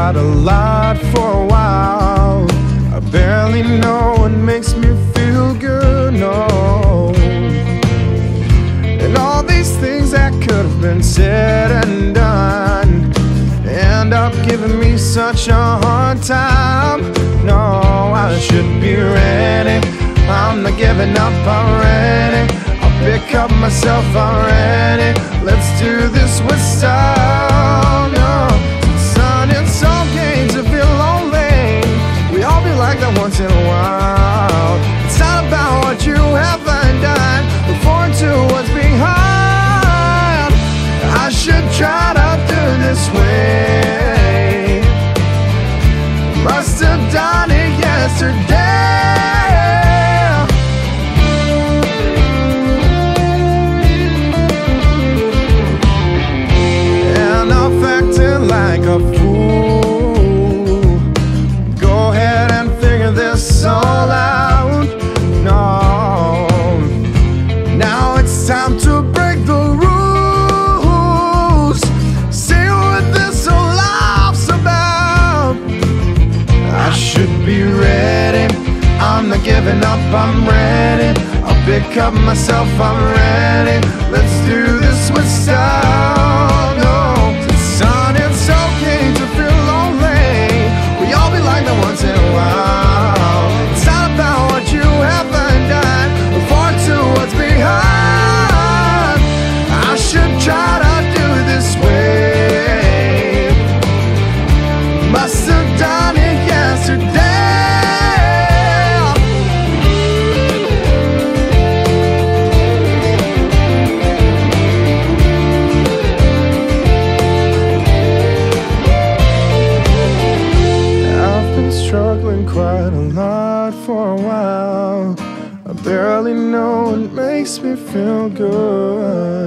quite a lot for a while. I barely know what makes me feel good, no. And all these things that could have been said and done end up giving me such a hard time. No, I should be ready. I'm not giving up already. I'll pick up myself already. Let's do this with style. No, son, it's okay to feel lonely. We all be like that once in a while. It's not about what you haven't done, look forward to what's behind. I should try to do this way. Must have done it yesterday. Like a fool, go ahead and figure this all out. No, now it's time to break the rules. See what this whole life's about. I should be ready. I'm not giving up, I'm ready. I'll pick up myself, I'm ready. Let's do this with style. No, son, it's okay to feel lonely. We all be like that once in a while. It's not about what you haven't done, look forward to what's behind. I should try to do this way. Must have done it yesterday. Struggling quite a lot for a while. I barely know what makes me feel good.